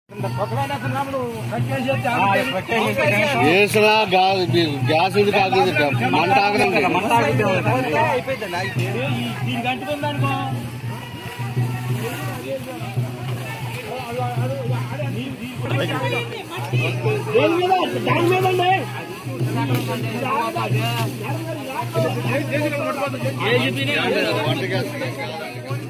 వేసినా గ్యాస్ ఇది కాదు మంట ఆగదండి దీనికి అంటుకుందనుకో దాని మీదండి వంట గ్యాస్